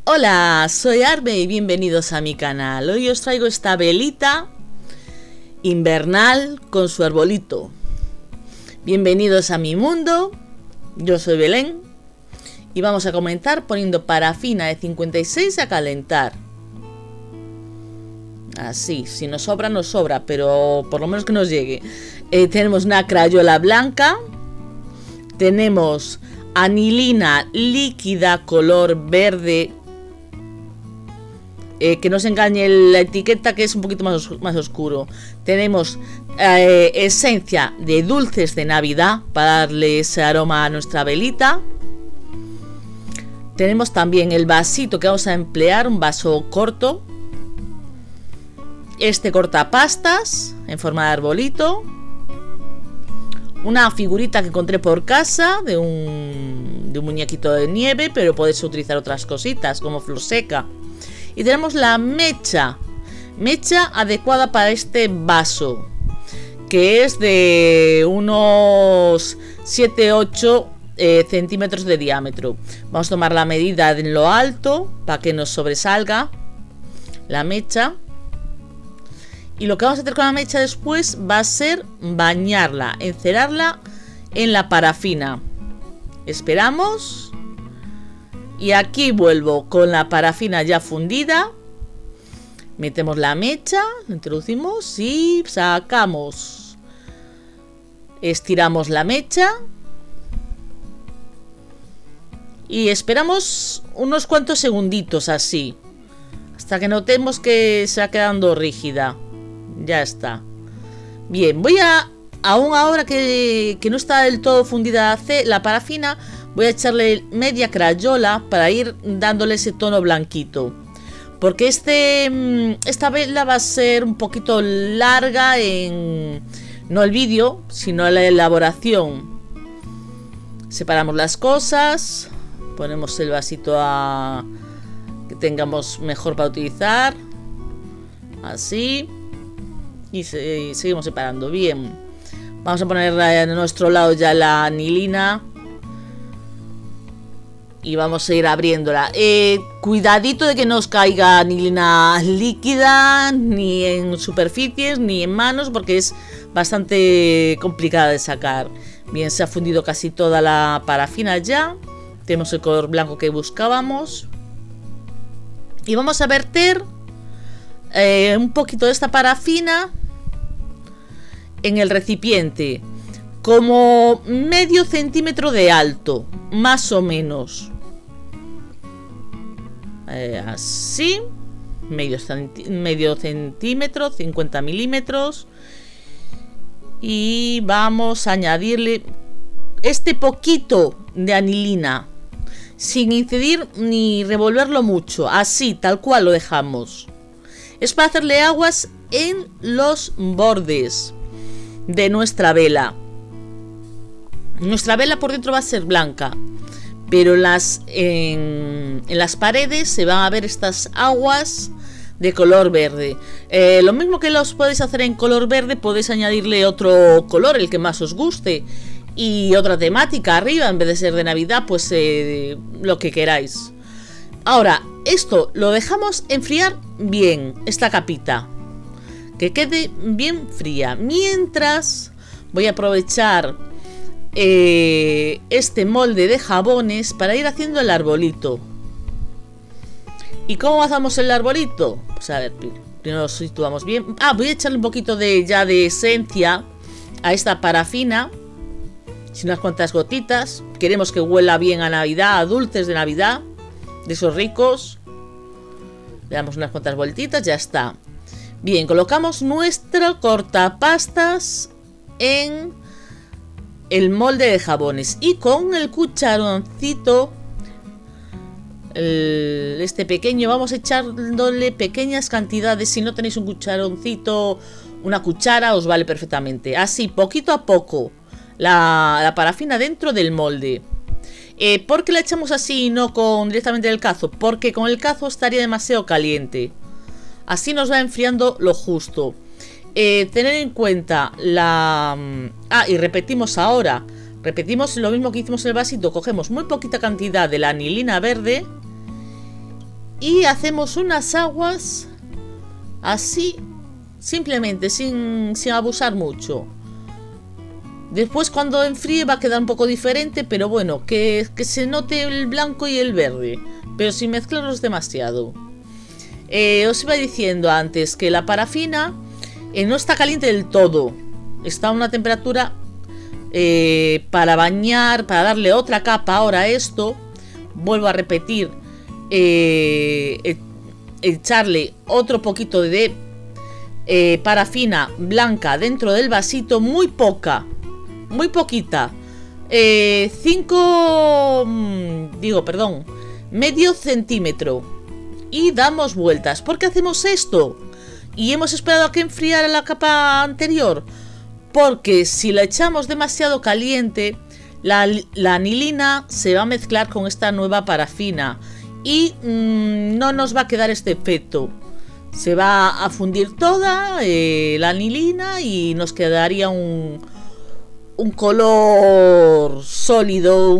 Hola, soy Arbe y bienvenidos a mi canal. Hoy os traigo esta velita invernal con su arbolito. Bienvenidos a mi mundo, yo soy Belén y vamos a comenzar poniendo parafina de 56 a calentar. Así, si nos sobra, nos sobra, pero por lo menos que nos llegue. Tenemos una crayola blanca, tenemos anilina líquida color verde. Que no se engañe la etiqueta, que es un poquito más oscuro. Tenemos esencia de dulces de Navidad para darle ese aroma a nuestra velita. Tenemos también el vasito que vamos a emplear, un vaso corto. Este cortapastas en forma de arbolito. Una figurita que encontré por casa de un muñequito de nieve, pero podéis utilizar otras cositas como flor seca. Y tenemos la mecha adecuada para este vaso, que es de unos 7-8 centímetros de diámetro. Vamos a tomar la medida en lo alto para que nos sobresalga la mecha. Y lo que vamos a hacer con la mecha después va a ser bañarla, encerarla en la parafina. Esperamos. Y aquí vuelvo con la parafina ya fundida. Metemos la mecha, la introducimos y sacamos. Estiramos la mecha. Y esperamos unos cuantos segunditos así. Hasta que notemos que se va quedando rígida. Ya está. Bien, voy a... Aún ahora que no está del todo fundida la parafina, voy a echarle media crayola para ir dándole ese tono blanquito. Porque esta vela va a ser un poquito larga en... No el vídeo, sino la elaboración. Separamos las cosas. Ponemos el vasito que tengamos mejor para utilizar. Así. Y seguimos separando. Bien. Vamos a poner a nuestro lado ya la anilina. Y vamos a ir abriéndola. Cuidadito de que no os caiga anilina líquida, ni en superficies, ni en manos, porque es bastante complicada de sacar. Bien, se ha fundido casi toda la parafina ya. Tenemos el color blanco que buscábamos. Y vamos a verter un poquito de esta parafina en el recipiente. Como medio centímetro de alto, más o menos. Así. Medio centímetro, 50 milímetros. Y vamos a añadirle este poquito de anilina, sin incidir ni revolverlo mucho. Así, tal cual lo dejamos. Es para hacerle aguas en los bordes de nuestra vela. Nuestra vela por dentro va a ser blanca, pero en las paredes se van a ver estas aguas de color verde. Lo mismo que los podéis hacer en color verde, podéis añadirle otro color, el que más os guste, y otra temática arriba, en vez de ser de Navidad, pues lo que queráis. Ahora, esto lo dejamos enfriar bien, esta capita, que quede bien fría. Mientras voy a aprovechar este molde de jabones para ir haciendo el arbolito. ¿Y cómo hacemos el arbolito? Pues a ver, primero lo situamos bien. Voy a echarle un poquito de esencia a esta parafina, sin unas cuantas gotitas. Queremos que huela bien a Navidad, a dulces de Navidad, de esos ricos. Le damos unas cuantas vueltitas, ya está. Bien, colocamos nuestro cortapastas en el molde de jabones y con el cucharoncito este pequeño vamos a echándole pequeñas cantidades. Si no tenéis un cucharoncito, una cuchara, os vale perfectamente. Así, poquito a poco, la parafina dentro del molde. ¿Por qué la echamos así y no directamente el cazo? Porque con el cazo estaría demasiado caliente. Así nos va enfriando lo justo. Tener en cuenta y repetimos ahora. Repetimos lo mismo que hicimos en el vasito. Cogemos muy poquita cantidad de la anilina verde y hacemos unas aguas así, simplemente, sin abusar mucho. Después cuando enfríe va a quedar un poco diferente, pero bueno, que se note el blanco y el verde, pero sin mezclarlos demasiado. Os iba diciendo antes que la parafina no está caliente del todo, está a una temperatura para bañar, para darle otra capa. Ahora a esto, vuelvo a repetir, echarle otro poquito de parafina blanca dentro del vasito, muy poca, muy poquita, medio centímetro, y damos vueltas. ¿Por qué hacemos esto? Y hemos esperado a que enfriara la capa anterior, porque si la echamos demasiado caliente, la anilina se va a mezclar con esta nueva parafina y no nos va a quedar este efecto. Se va a fundir toda la anilina y nos quedaría un color sólido,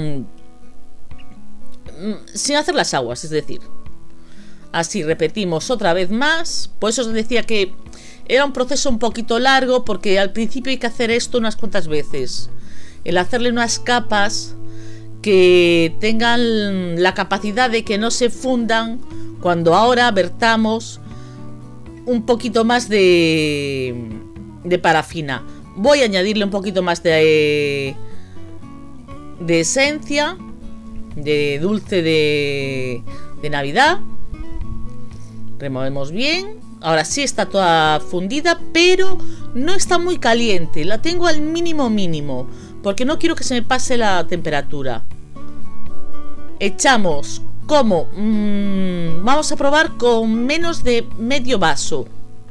sin hacer las aguas, es decir. Así repetimos otra vez más. Por eso os decía que era un proceso un poquito largo, porque al principio hay que hacer esto unas cuantas veces. El hacerle unas capas que tengan la capacidad de que no se fundan cuando ahora vertamos un poquito más de parafina. Voy a añadirle un poquito más de esencia, de dulce de Navidad. Removemos bien. Ahora sí está toda fundida, pero no está muy caliente. La tengo al mínimo, porque no quiero que se me pase la temperatura. Echamos como... vamos a probar con menos de medio vaso.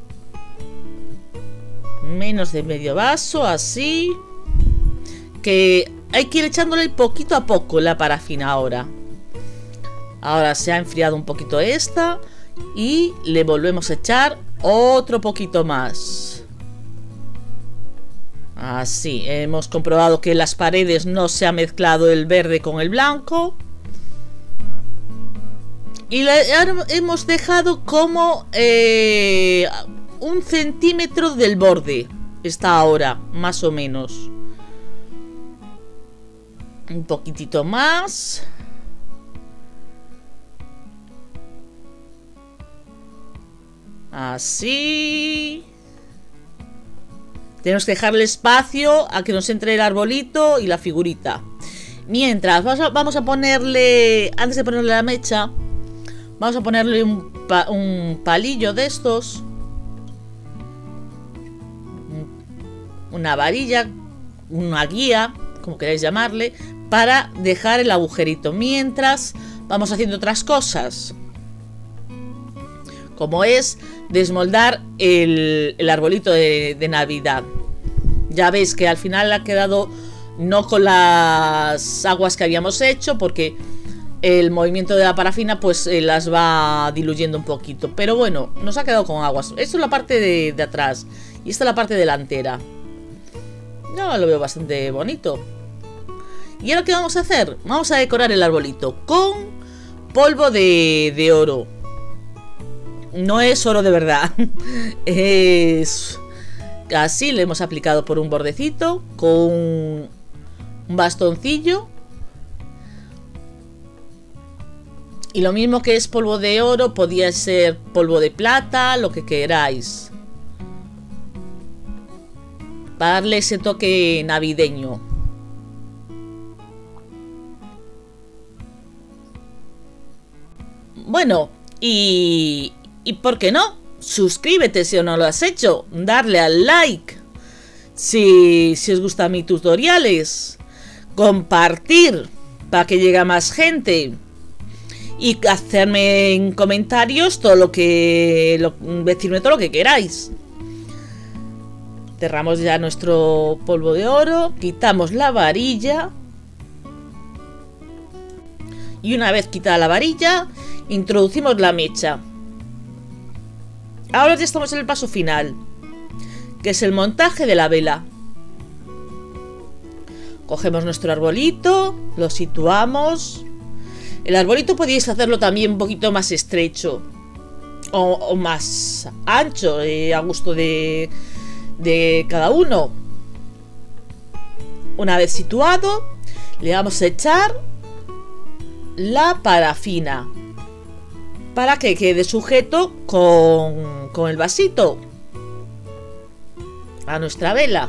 Menos de medio vaso, así. Que hay que ir echándole poquito a poco la parafina ahora. Ahora se ha enfriado un poquito esta. Y le volvemos a echar otro poquito más. Así, hemos comprobado que en las paredes no se ha mezclado el verde con el blanco. Y hemos dejado como 1 centímetro del borde. Está ahora, más o menos. Un poquitito más. Así. Tenemos que dejarle espacio a que nos entre el arbolito y la figurita. Mientras, vamos a ponerle, antes de ponerle la mecha, vamos a ponerle un palillo de estos, una varilla, una guía, como queráis llamarle, para dejar el agujerito. Mientras vamos haciendo otras cosas, como es desmoldar el arbolito de Navidad. Ya veis que al final ha quedado no con las aguas que habíamos hecho, porque el movimiento de la parafina pues las va diluyendo un poquito. Pero bueno, nos ha quedado con aguas. Esto es la parte de atrás y esta es la parte delantera. Yo lo veo bastante bonito. ¿Y ahora qué vamos a hacer? Vamos a decorar el arbolito con polvo de oro. No es oro de verdad. Es así, le hemos aplicado por un bordecito con un bastoncillo. Y lo mismo que es polvo de oro, podía ser polvo de plata, lo que queráis, para darle ese toque navideño. Bueno, ¿y por qué no? Suscríbete si no lo has hecho, darle al like si os gustan mis tutoriales, compartir para que llegue a más gente y hacerme en comentarios decirme todo lo que queráis. Cerramos ya nuestro polvo de oro, quitamos la varilla y una vez quitada la varilla, introducimos la mecha. Ahora ya estamos en el paso final, que es el montaje de la vela. Cogemos nuestro arbolito, lo situamos, El arbolito podéis hacerlo también un poquito más estrecho o más ancho, a gusto de cada uno. Una vez situado, le vamos a echar la parafina para que quede sujeto con el vasito a nuestra vela.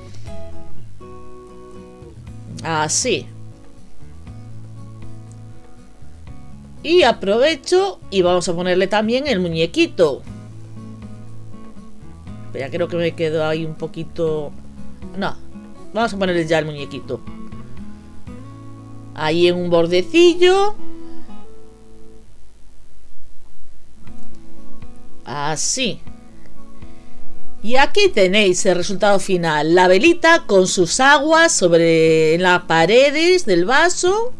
Así. Y aprovecho y vamos a ponerle también el muñequito. Espera, creo que me quedó ahí un poquito... No, vamos a ponerle ya el muñequito. Ahí en un bordecillo. Así. Y aquí tenéis el resultado final. La velita con sus aguas sobre las paredes del vaso.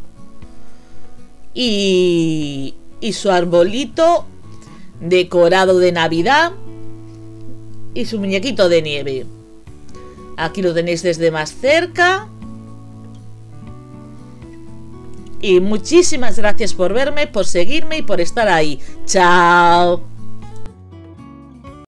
Y su arbolito decorado de Navidad. Y su muñequito de nieve. Aquí lo tenéis desde más cerca. Y muchísimas gracias por verme, por seguirme y por estar ahí. ¡Chao!